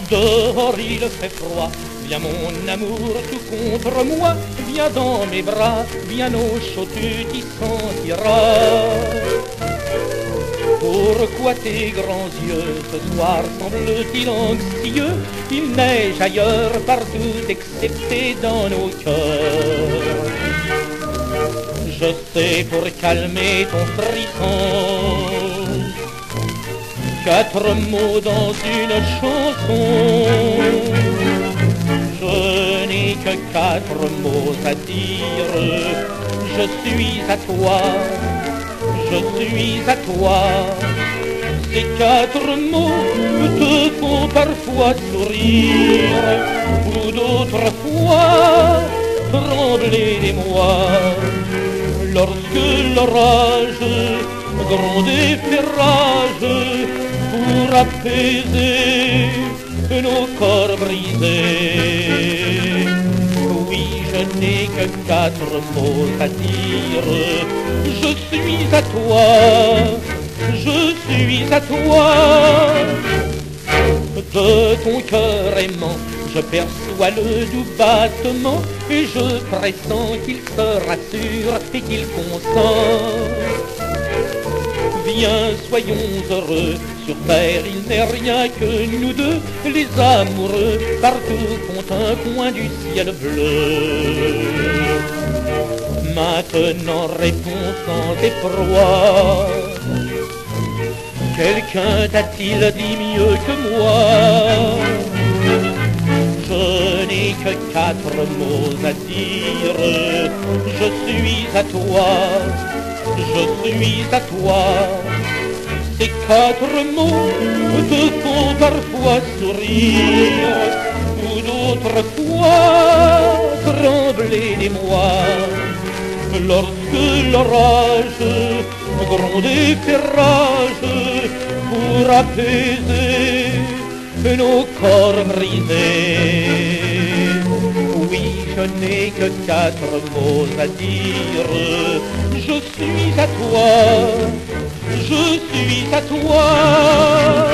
Dehors il fait froid, viens mon amour tout contre moi, viens dans mes bras, viens au chaud tu t'y sentiras. Pourquoi tes grands yeux ce soir semblent-ils anxieux? Il neige ailleurs partout excepté dans nos cœurs. Je sais pour calmer ton frisson, 4 mots dans une chanson. Je n'ai que 4 mots à dire. Je suis à toi, je suis à toi. Ces 4 mots te font parfois sourire, ou d'autres fois trembler d'émoi. Lorsque l'orage gronde et fait rage pour apaiser nos corps brisés. Oui, je n'ai que 4 mots à dire. Je suis à toi, je suis à toi. De ton cœur aimant, je perçois le doux battement et je pressens qu'il se rassure et qu'il consent. Viens, soyons heureux, sur terre il n'est rien que nous deux, les amoureux, partout compte un coin du ciel bleu. Maintenant réponds sans effroi, quelqu'un t'a-t-il dit mieux que moi? Je n'ai que 4 mots à dire. Je suis à toi, je suis à toi. Ces 4 mots te font parfois sourire, ou d'autres fois trembler d'émoi. Lorsque l'orage gronde et fait rage pour apaiser nos corps brisés. Oui, je n'ai que 4 mots à dire. Je suis à toi, je suis à toi.